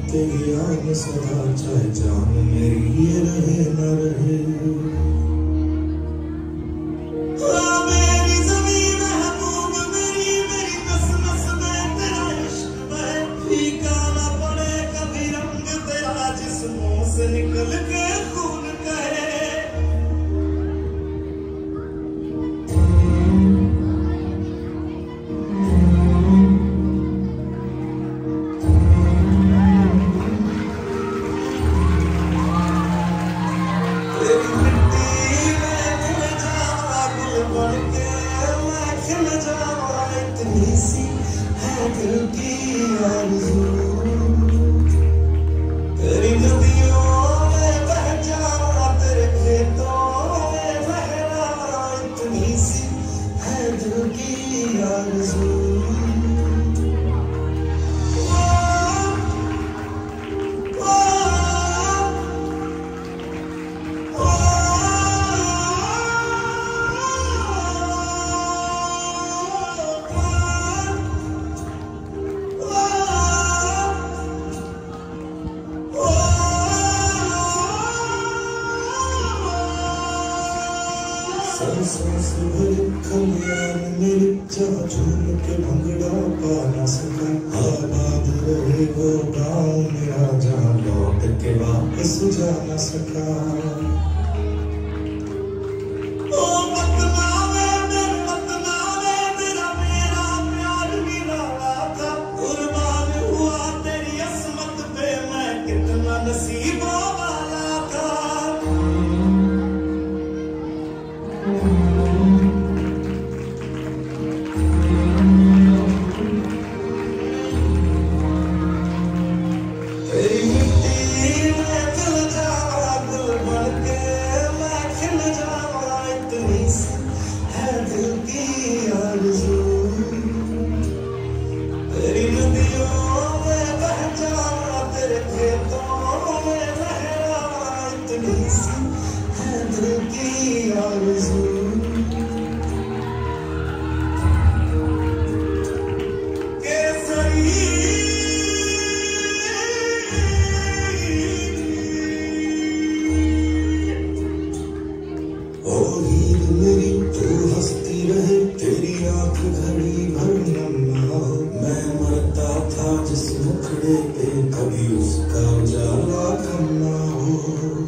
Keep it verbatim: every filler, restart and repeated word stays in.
तेरी याद सदा, चाहे जान मेरी ये रहे न रहे। से निकल के खून कहे तेरी मिट्टी में खिल जावा, गुल बन के मैं खिल जावा, इतनी सी है दिल की आरज़ू। तेरी नदियों सांस भरी खलियान मेरी, जहाँ झूम के भंगड़ा पा न सका। आबाद रहे वो गाँव मेरा, जहाँ लौट के वापस जा न सका। ओ बदनामे मेरे बदनामे, तेरा मेरा प्यार निराला था। कुर्बान हुआ तेरी असमत पे, मैं कितना नसीबों वाला था। तेरी मिट्टी में खिल जावा, गुल बन के मैं खिल जावा, इतनी सी है दिल की आरज़ू। तेरी नदियों में बह जावा, तेरे खेतों में लहरावा, इतनी सी है दिल की आरज़ू। मेरी तू हंसती रहे, तेरी आंख घड़ी भर नम ना हो। मैं मरता था जिस मुखड़े पे, कभी उसका उजाला कम ना हो।